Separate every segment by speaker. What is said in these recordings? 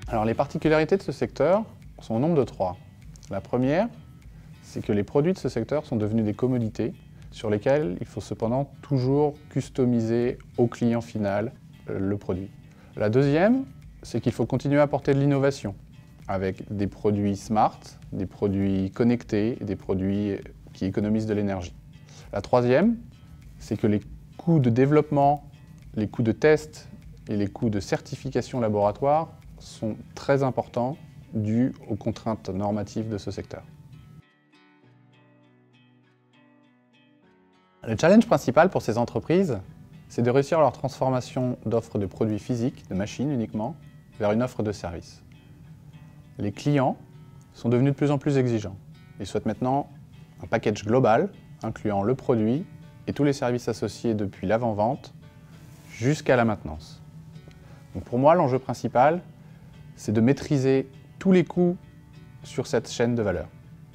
Speaker 1: Alors les particularités de ce secteur sont au nombre de 3. La première, c'est que les produits de ce secteur sont devenus des commodités sur lesquelles il faut cependant toujours customiser au client final le produit. La deuxième, c'est qu'il faut continuer à apporter de l'innovation avec des produits smart, des produits connectés, des produits qui économisent de l'énergie. La troisième, c'est que les coûts de développement, les coûts de test et les coûts de certification laboratoire sont très importants dus aux contraintes normatives de ce secteur. Le challenge principal pour ces entreprises, c'est de réussir leur transformation d'offres de produits physiques, de machines uniquement, vers une offre de services. Les clients sont devenus de plus en plus exigeants. Ils souhaitent maintenant un package global, incluant le produit et tous les services associés depuis l'avant-vente jusqu'à la maintenance. Donc pour moi, l'enjeu principal, c'est de maîtriser tous les coûts sur cette chaîne de valeur.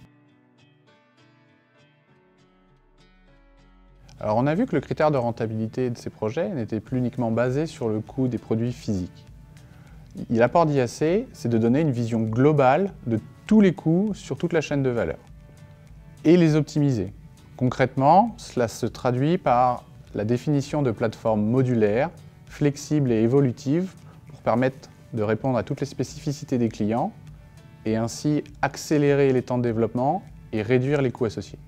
Speaker 1: Alors on a vu que le critère de rentabilité de ces projets n'était plus uniquement basé sur le coût des produits physiques. L'apport d'IAC, c'est de donner une vision globale de tous les coûts sur toute la chaîne de valeur et les optimiser. Concrètement, cela se traduit par la définition de plateformes modulaires, flexibles et évolutives pour permettre de répondre à toutes les spécificités des clients et ainsi accélérer les temps de développement et réduire les coûts associés.